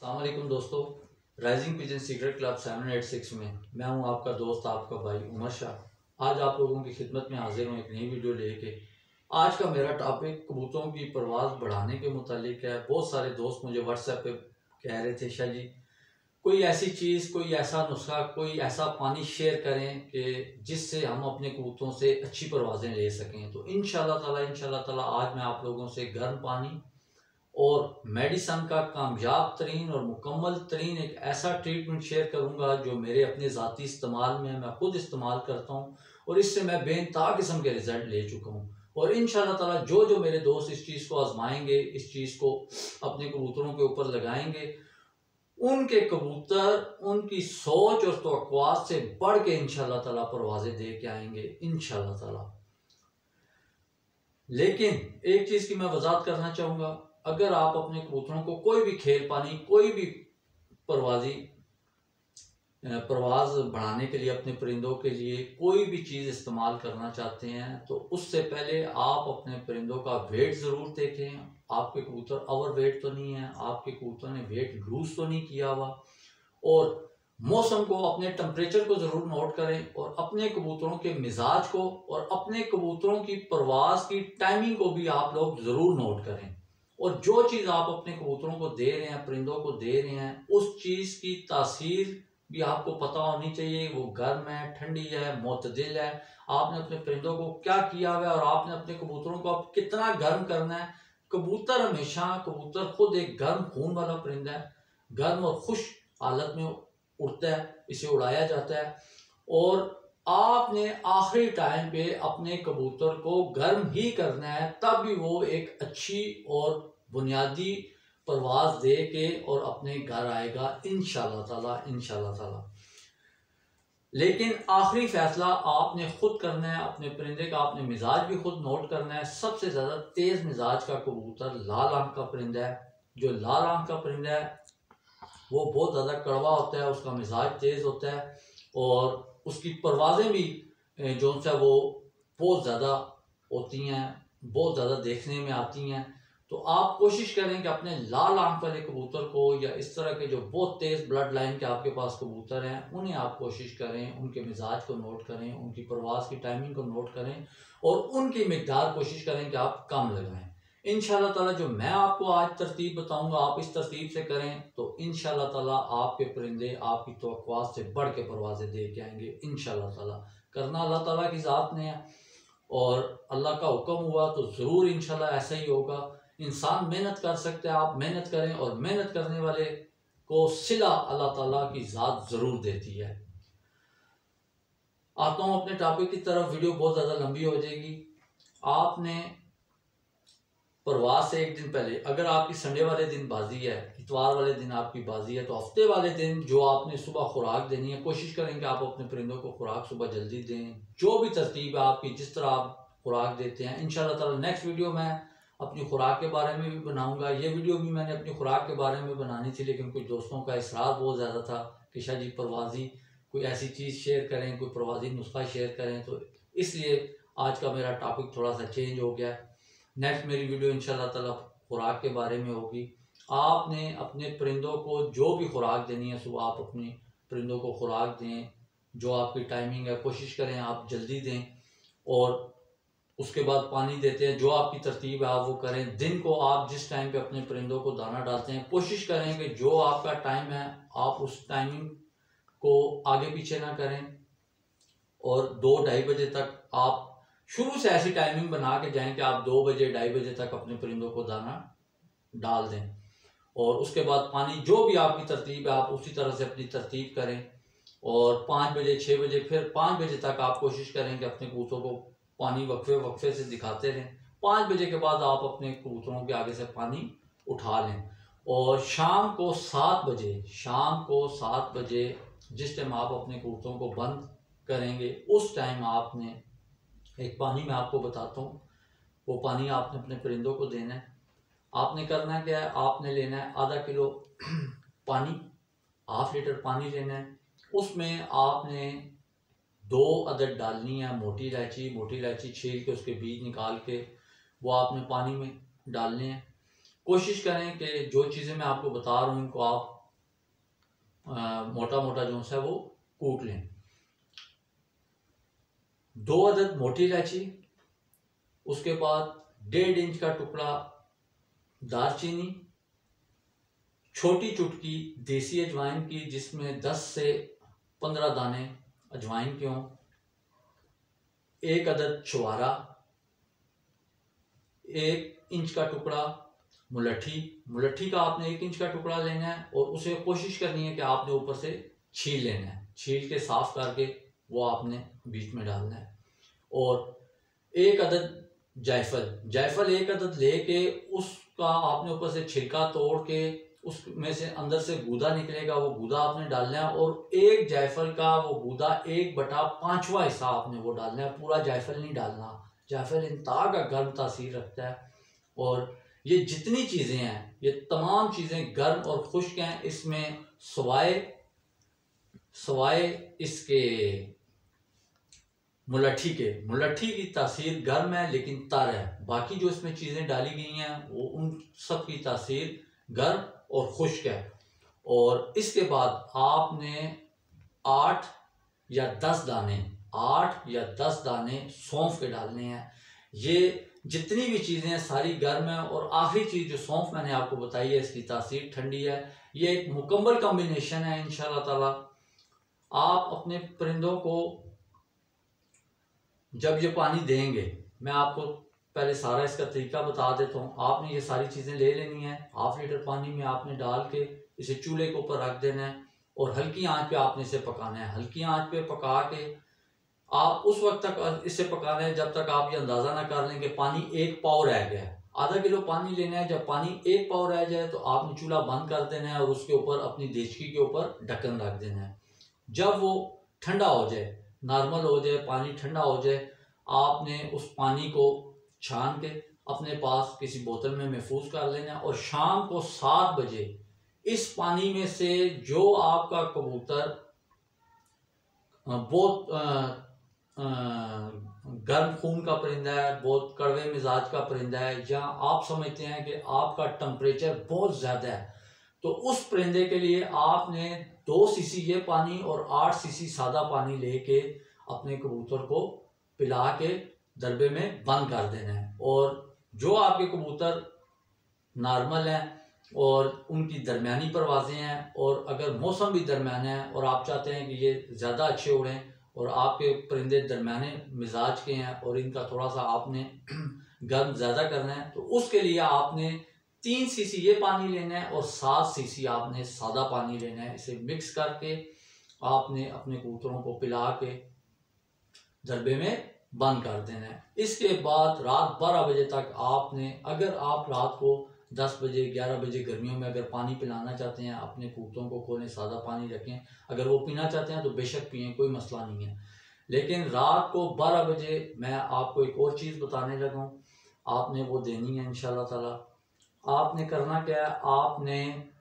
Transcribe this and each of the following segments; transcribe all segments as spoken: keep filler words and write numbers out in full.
अस्सलामुअलैकुम दोस्तों, Rising Pigeon Secret Club seven eight six में मैं हूं आपका दोस्त आपका भाई उमर शाह। आज आप लोगों की खिदमत में हाजिर हूं एक नई वीडियो लेके। आज का मेरा टॉपिक कबूतरों की परवाज़ बढ़ाने के मुतालिक है। बहुत सारे दोस्त मुझे व्हाट्सएप पे कह रहे थे, शाह जी कोई ऐसी चीज़, कोई ऐसा नुस्खा, कोई ऐसा पानी शेयर करें कि जिससे हम अपने कबूतरों से अच्छी परवाज़ें ले सकें। तो इंशाल्लाह ताला इंशाल्लाह ताला आज मैं आप लोगों से गर्म पानी और मेडिसन का कामयाब तरीन और मुकम्मल तरीन एक ऐसा ट्रीटमेंट शेयर करूंगा जो मेरे अपने ज़ाती इस्तेमाल में मैं खुद इस्तेमाल करता हूं और इससे मैं बेनता किस्म के रिजल्ट ले चुका हूं। और इंशाल्लाह ताला जो जो मेरे दोस्त इस चीज़ को आजमाएंगे, इस चीज़ को अपने कबूतरों के ऊपर लगाएंगे, उनके कबूतर उनकी सोच और तवक्कुआत से बढ़ के इंशाल्लाह ताला परवाज़ें दे के आएंगे इंशाल्लाह ताला। लेकिन एक चीज़ की मैं वजाहत करना चाहूँगा, अगर आप अपने कबूतरों को कोई भी खेल पानी, कोई भी परवाजी परवाज़ बढ़ाने के लिए, अपने परिंदों के लिए कोई भी चीज़ इस्तेमाल करना चाहते हैं तो उससे पहले आप अपने परिंदों का वेट ज़रूर देखें। आपके कबूतर ओवर वेट तो नहीं है, आपके कबूतर ने वेट लूज तो नहीं किया हुआ, और मौसम को, अपने टेम्परेचर को ज़रूर नोट करें और अपने कबूतरों के मिजाज को और अपने कबूतरों की परवाज़ की टाइमिंग को भी आप लोग ज़रूर नोट करें। और जो चीज़ आप अपने कबूतरों को दे रहे हैं, परिंदों को दे रहे हैं, उस चीज़ की तासीर भी आपको पता होनी चाहिए। वो गर्म है, ठंडी है, मुतदिल है, आपने अपने परिंदों को क्या किया हुआ है और आपने अपने कबूतरों को आप कितना गर्म करना है। कबूतर हमेशा, कबूतर खुद एक गर्म खून वाला परिंदा है, गर्म और खुश हालत में उड़ता है, इसे उड़ाया जाता है। और आपने आखिरी टाइम पे अपने कबूतर को गर्म ही करना है, तब भी वो एक अच्छी और बुनियादी परवाज़ दे के और अपने घर आएगा इंशाल्लाह ताला इंशाल्लाह ताला। लेकिन आखिरी फैसला आपने खुद करना है, अपने परिंदे का आपने मिजाज भी खुद नोट करना है। सबसे ज़्यादा तेज़ मिजाज का कबूतर लाल आंख का परिंदा है। जो लाल आंख का परिंदा है वो बहुत ज़्यादा कड़वा होता है, उसका मिजाज तेज़ होता है और उसकी परवाज़ें भी जो सा वो बहुत ज़्यादा होती हैं, बहुत ज़्यादा देखने में आती हैं। तो आप कोशिश करें कि अपने लाल आंख वाले कबूतर को, या इस तरह के जो बहुत तेज़ ब्लड लाइन के आपके पास कबूतर हैं, उन्हें आप कोशिश करें, उनके मिजाज को नोट करें, उनकी परवाज़ की टाइमिंग को नोट करें और उनकी मिकदार कोशिश करें कि आप कम लगाएं। इंशाल्लाह ताला जो मैं आपको आज तरतीब बताऊंगा, आप इस तरतीब से करें तो इंशाल्लाह ताला आपके परिंदे आपकी तवक्कुआत से बढ़ के परवाज़ें दे के आएंगे इंशाल्लाह ताला। करना अल्लाह ताला की ज़ात ने है और अल्लाह का हुक्म हुआ तो ज़रूर इंशाल्लाह ऐसा ही होगा। इंसान मेहनत कर सकते हैं, आप मेहनत करें और मेहनत करने वाले को सिला अल्लाह ताला की ज़ात ज़रूर देती है। आता हूँ अपने टॉपिक की तरफ, वीडियो बहुत ज़्यादा लंबी हो जाएगी। आपने परवाज़ से एक दिन पहले, अगर आपकी संडे वाले दिन बाजी है, इतवार वाले दिन आपकी बाजी है, तो हफ्ते वाले दिन जो आपने सुबह खुराक देनी है, कोशिश करें कि आप अपने परिंदों को खुराक सुबह जल्दी दें। जो भी तरतीब है आपकी, जिस तरह आप खुराक देते हैं, इंशाल्लाह ताला नेक्स्ट वीडियो में अपनी खुराक के बारे में भी बनाऊंगा। ये वीडियो भी मैंने अपनी खुराक के बारे में बनानी थी, लेकिन कुछ दोस्तों का इसरार बहुत ज़्यादा था कि शाह जी परवाज़ी कोई ऐसी चीज़ शेयर करें, कोई परवाज़ी नुस्खा शेयर करें, तो इसलिए आज का मेरा टॉपिक थोड़ा सा चेंज हो गया। नेक्स्ट मेरी वीडियो इंशाल्लाह ताला खुराक के बारे में होगी। आपने अपने परिंदों को जो भी खुराक देनी है, सुबह आप अपने परिंदों को खुराक दें, जो आपकी टाइमिंग है कोशिश करें आप जल्दी दें, और उसके बाद पानी देते हैं, जो आपकी तरतीब है आप वो करें। दिन को आप जिस टाइम पे अपने परिंदों को दाना डालते हैं, कोशिश करें कि जो आपका टाइम है आप उस टाइमिंग को आगे पीछे ना करें, और दो ढाई बजे तक आप शुरू से ऐसी टाइमिंग बना के जाएं कि आप दो बजे ढाई बजे तक अपने परिंदों को दाना डाल दें, और उसके बाद पानी जो भी आपकी तरतीब है आप उसी तरह से अपनी तरतीब करें। और पाँच बजे छः बजे फिर पाँच बजे तक आप कोशिश करें कि अपने कबूतरों को पानी वक्फे वक्फे से दिखाते रहें। पाँच बजे के बाद आप अपने कबूतरों के आगे से पानी उठा लें, और शाम को सात बजे शाम को सात बजे जिस टाइम आप अपने कबूतरों को बंद करेंगे, उस टाइम आपने एक पानी मैं आपको बताता हूँ, वो पानी आपने अपने परिंदों को देना है। आपने करना क्या है, आपने लेना है आधा किलो पानी, हाफ लीटर पानी लेना है। उसमें आपने दो अदद डालनी है मोटी इलायची। मोटी इलायची छील के उसके बीज निकाल के वो आपने पानी में डालने हैं। कोशिश करें कि जो चीज़ें मैं आपको बता रहा हूँ इनको आप आ, मोटा मोटा जो है वो कूट लें। दो अदद मोटी इलायची, उसके बाद डेढ़ इंच का टुकड़ा दालचीनी, छोटी चुटकी देसी अजवाइन की जिसमें दस से पंद्रह दाने अजवाइन के हों, एक अदद छुआरा, एक इंच का टुकड़ा मुलट्ठी। मुलट्ठी का आपने एक इंच का टुकड़ा लेना है और उसे कोशिश करनी है कि आपने ऊपर से छील लेना है, छील के साफ करके वो आपने बीच में डालना है। और एक अदद जायफल, जायफल एक अदद लेके उसका आपने ऊपर से छिलका तोड़ के उसमें से अंदर से गूदा निकलेगा, वो गूदा आपने डालना है। और एक जायफल का वो गूदा एक बटा पांचवा हिस्सा आपने वो डालना है, पूरा जायफल नहीं डालना। जायफल इंतहा का गर्म तासीर रखता है और ये जितनी चीज़ें हैं ये तमाम चीज़ें गर्म और खुश्क हैं। इसमें सवाए सवाए इसके मुलट्ठी के, मुलट्ठी की तासीर गर्म है लेकिन तर है, बाकी जो इसमें चीज़ें डाली गई हैं वो उन सब की तासीर गर्म और खुश्क है। और इसके बाद आपने आठ या दस दाने आठ या दस दाने सौंफ के डालने हैं। ये जितनी भी चीज़ें हैं सारी गर्म है। और आखिरी चीज़ जो सौंफ मैंने आपको बताई है इसकी तासीर ठंडी है। ये एक मुकम्मल कॉम्बिनेशन है। इंशाल्लाह ताला आप अपने परिंदों को जब ये पानी देंगे, मैं आपको पहले सारा इसका तरीका बता देता हूँ। आपने ये सारी चीज़ें ले लेनी है, हाफ लीटर पानी में आपने डाल के इसे चूल्हे के ऊपर रख देना है और हल्की आंच पे आपने इसे पकाना है। हल्की आंच पे पका के आप उस वक्त तक इसे पकाना है जब तक आप ये अंदाज़ा ना कर लें कि पानी एक पाव रह गया है। आधा किलो पानी लेना है, जब पानी एक पाव रह जाए तो आपने चूल्हा बंद कर देना है और उसके ऊपर अपनी देचकी के ऊपर ढक्कन रख देना है। जब वो ठंडा हो जाए, नॉर्मल हो जाए, पानी ठंडा हो जाए, आपने उस पानी को छान के अपने पास किसी बोतल में महफूज कर लेना है। और शाम को सात बजे इस पानी में से जो आपका कबूतर बहुत गर्म खून का परिंदा है, बहुत कड़वे मिजाज का परिंदा है, या आप समझते हैं कि आपका टेम्परेचर बहुत ज़्यादा है, तो उस परिंदे के लिए आपने दो सीसी ये पानी और आठ सीसी सादा पानी लेके अपने कबूतर को पिला के दरबे में बंद कर देना है। और जो आपके कबूतर नॉर्मल हैं और उनकी दरमियानी परवाज़ें हैं और अगर मौसम भी दरमियाना है और आप चाहते हैं कि ये ज़्यादा अच्छे उड़ें और आपके परिंदे दरमियाने मिजाज के हैं और इनका थोड़ा सा आपने गर्म ज़्यादा करना है, तो उसके लिए आपने तीन सीसी ये पानी लेना है और सात सीसी आपने सादा पानी लेना है। इसे मिक्स करके आपने अपने कबूतरों को पिला के दरबे में बंद कर देना है। इसके बाद रात बारह बजे तक आपने, अगर आप रात को दस बजे ग्यारह बजे गर्मियों में अगर पानी पिलाना चाहते हैं, अपने कबूतरों को खोलें, सादा पानी रखें। अगर वो पीना चाहते हैं तो बेशक पिएं, कोई मसला नहीं है। लेकिन रात को बारह बजे मैं आपको एक और चीज़ बताने लगा हूँ, आपने वो देनी है इंशाल्लाह ताला। आपने करना क्या है, आपने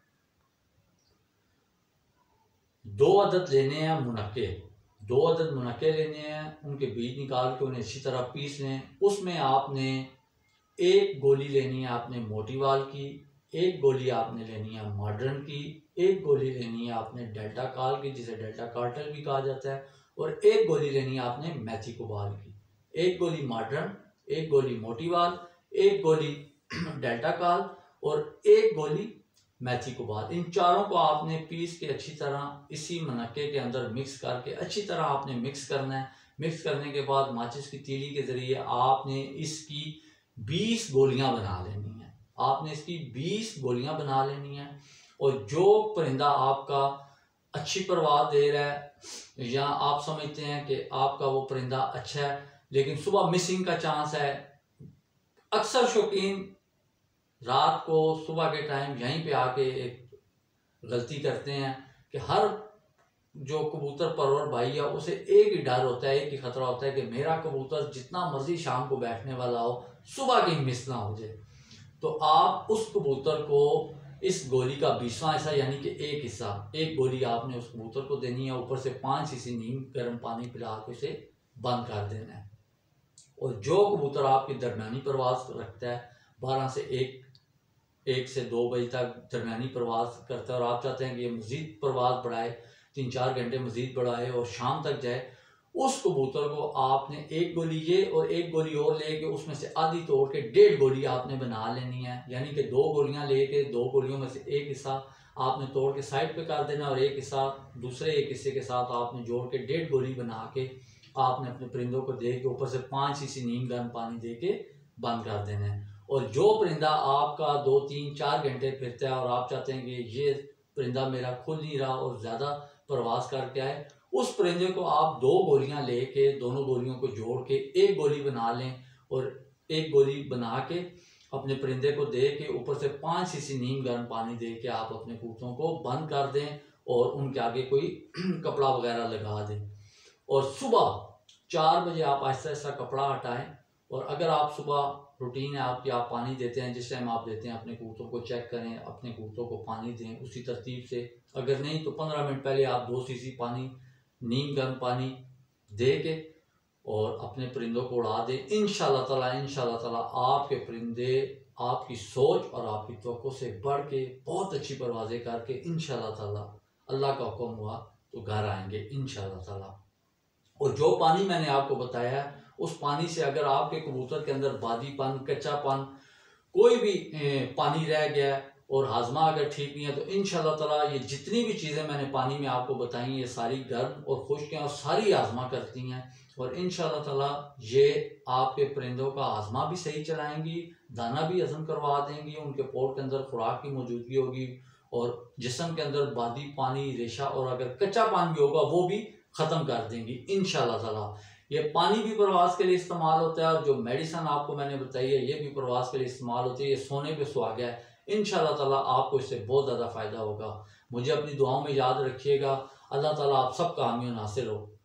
दो अदद लेने हैं मुनक्के, दो अदद मुनक्के लेने हैं, उनके बीज निकाल के उन्हें अच्छी तरह पीस लें। उसमें आपने एक गोली लेनी है आपने मोटी वाल की, एक गोली आपने लेनी है मॉडर्न की, एक गोली लेनी है आपने डेल्टा काल की जिसे डेल्टा कार्टल भी कहा जाता है, और एक गोली लेनी है आपने मैथी कोबाल की। एक गोली मॉडर्न, एक गोली मोटी वाल, एक गोली डेल्टा काल और एक गोली मैथी कोबाल। इन चारों को आपने पीस के अच्छी तरह इसी मनक्के के अंदर मिक्स करके अच्छी तरह आपने मिक्स करना है। मिक्स करने के बाद माचिस की तीली के ज़रिए आपने इसकी बीस गोलियां बना लेनी है। आपने इसकी बीस गोलियां बना लेनी है। और जो परिंदा आपका अच्छी परवाह दे रहा है या आप समझते हैं कि आपका वो परिंदा अच्छा है लेकिन सुबह मिसिंग का चांस है, अक्सर शौकीन रात को सुबह के टाइम यहीं पे आके एक गलती करते हैं कि हर जो कबूतर परवर भाई है उसे एक ही डर होता है, एक ही खतरा होता है कि मेरा कबूतर जितना मर्जी शाम को बैठने वाला हो सुबह की मिस ना हो जाए। तो आप उस कबूतर को इस गोली का बीसवां हिस्सा यानी कि एक हिस्सा, एक गोली आपने उस कबूतर को देनी है। ऊपर से पाँच सीसी नीम गर्म पानी पिला के उसे बंद कर देना है। और जो कबूतर आपकी दरमियानी परवाज रखता है बारह से एक एक से दो बजे तक दरमियानी परवाज़ करता है और आप चाहते हैं कि ये मज़ीद परवाज़ बढ़ाए, तीन चार घंटे मज़ीद बढ़ाए और शाम तक जाए, उस कबूतर को आपने एक गोली ये और एक गोली और लेके उसमें से आधी तोड़ के डेढ़ गोली आपने बना लेनी है। यानी कि दो गोलियां लेके दो गोलियों में से एक हिस्सा आपने तोड़ के साइड पे कर देना और एक हिस्सा दूसरे एक हिस्से के साथ आपने जोड़ के डेढ़ गोली बना के आपने अपने परिंदों को दे के ऊपर से पाँच सीसी नीम गर्म पानी दे के बंद कर देना है। और जो परिंदा आपका दो तीन चार घंटे फिरता है और आप चाहते हैं कि ये परिंदा मेरा खुल नहीं रहा और ज़्यादा प्रवास करके आए, उस परिंदे को आप दो गोलियां लेके दोनों गोलियों को जोड़ के एक गोली बना लें और एक गोली बना के अपने परिंदे को दे के ऊपर से पाँच सीसी नीम गर्म पानी दे के आप अपने कबूतरों को बंद कर दें और उनके आगे कोई कपड़ा वगैरह लगा दें। और सुबह चार बजे आप आहिस्ता आहिस्ता कपड़ा हटाएं। और अगर आप सुबह रूटीन है आपकी, आप पानी देते हैं जिस टाइम आप देते हैं, अपने कबूतरों को चेक करें, अपने कबूतरों को पानी दें उसी तरतीब से। अगर नहीं तो पंद्रह मिनट पहले आप दो सीसी पानी नीम गर्म पानी दे के और अपने परिंदों को उड़ा दें। इंशाल्लाह ताला इंशाल्लाह ताला आपके परिंदे आपकी सोच और आपकी तवक्को से बढ़ के बहुत अच्छी परवाज़ें करके इंशाल्लाह ताला, अल्लाह का हुक्म हुआ तो घर आएंगे इंशाल्लाह ताला। और जो पानी मैंने आपको बताया उस पानी से अगर आपके कबूतर के अंदर बादीपन, कच्चापन, कोई भी पानी रह गया और हाजमा अगर ठीक नहीं है तो इंशाल्लाह ताला ये जितनी भी चीज़ें मैंने पानी में आपको बताई ये सारी गर्म और खुश्क हैं और सारी हाजमा करती हैं। और इंशाल्लाह ताला ये आपके परिंदों का हाजमा भी सही चलाएंगी, दाना भी हजम करवा देंगी, उनके पोट के अंदर खुराक की मौजूदगी होगी और जिस्म के अंदर बादी पानी, रेशा और अगर कच्चा पानी भी होगा वो भी ख़त्म कर देंगी इंशाल्लाह ताला। ये पानी भी प्रवास के लिए इस्तेमाल होता है और जो मेडिसिन आपको मैंने बताई है ये भी प्रवास के लिए इस्तेमाल होती है। ये सोने पे सुहागा है, इंशाल्लाह ताला आपको इससे बहुत ज़्यादा फ़ायदा होगा। मुझे अपनी दुआओं में याद रखिएगा। अल्लाह ताला आप सबका हामी नासिर हो।